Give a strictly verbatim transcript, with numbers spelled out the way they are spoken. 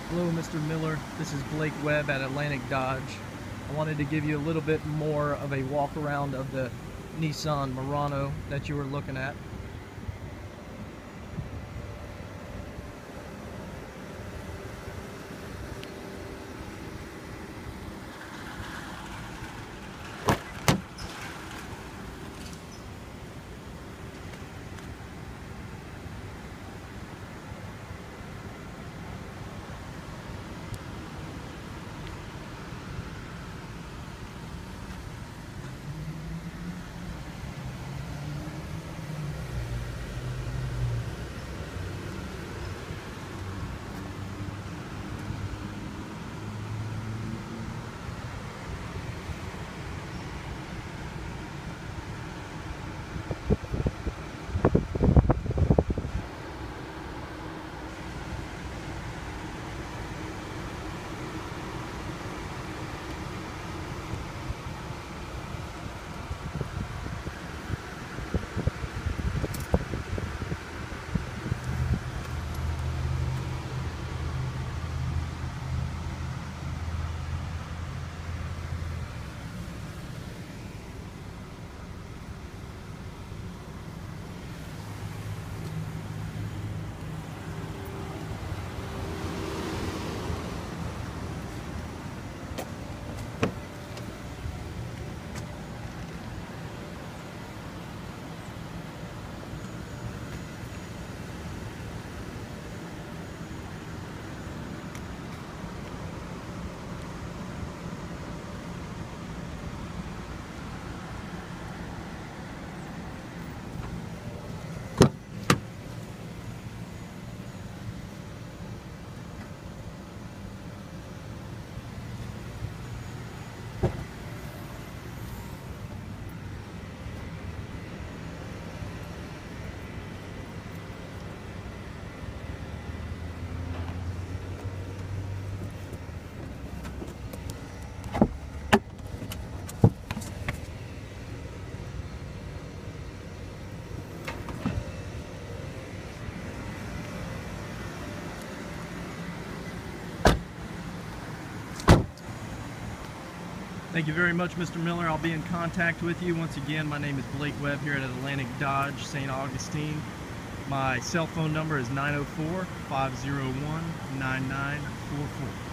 Hello, Mister Miller. This is Blake Webb at Atlantic Dodge. I wanted to give you a little bit more of a walk around of the Nissan Murano that you were looking at. Thank you very much, Mister Miller. I'll be in contact with you. Once again, my name is Blake Webb here at Atlantic Dodge, Saint Augustine. My cell phone number is nine oh four, five oh one, nine nine four four.